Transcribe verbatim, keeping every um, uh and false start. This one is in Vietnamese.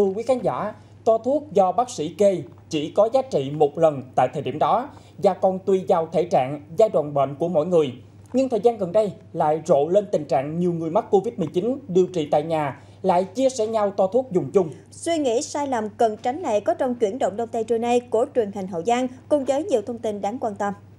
Thưa quý khán giả, toa thuốc do bác sĩ kê chỉ có giá trị một lần tại thời điểm đó và còn tùy vào thể trạng, giai đoạn bệnh của mỗi người. Nhưng thời gian gần đây lại rộ lên tình trạng nhiều người mắc Covid mười chín điều trị tại nhà lại chia sẻ nhau toa thuốc dùng chung. Suy nghĩ sai lầm cần tránh này có trong chuyển động Đông Tây trưa nay của truyền hình Hậu Giang cùng với nhiều thông tin đáng quan tâm.